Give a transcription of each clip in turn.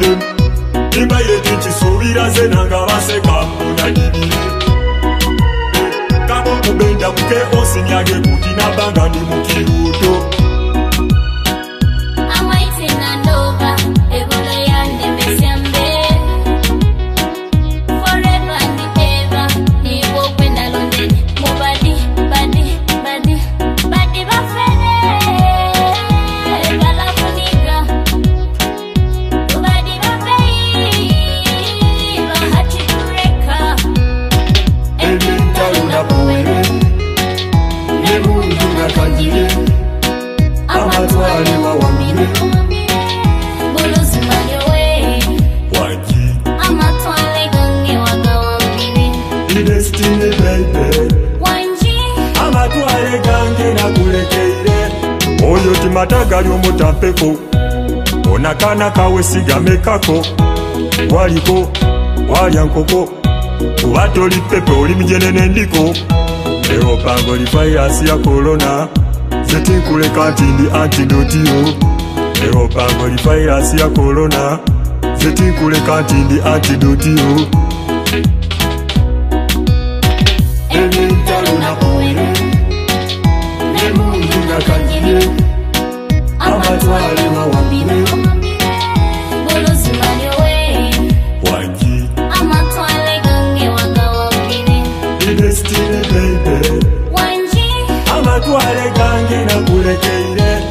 Imbaire tinchisuubira ze nanga baseka munadibire Kabo mubenda muke osinyage kuti nabanga ndi mukiruto Destiny baby amatwale gange nakulekeire oyo timatagali omutampeko onakana kawe sigamekako waliko walya nkoko kubatoli pepe oli mijenene ndiko ero pango li virus ya corona zetinkuleka nti ndi antidotio ero pango li virus ya corona zetinkuleka nti ndi antidotio amatwale mawambire bolozi manyowe wanji amatwale gange wagawambire Destiny baby wanji amatwale gange nakulekeire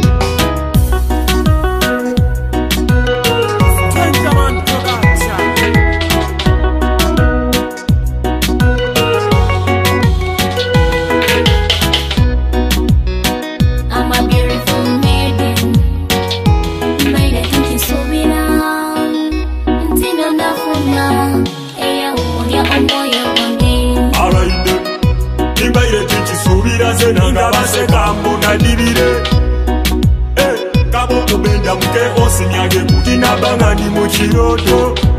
Imbaire tinchisuubira ze nanga baseka munadibire Kabo mubenda muke osinyage kuti nabanga ndi mukiroto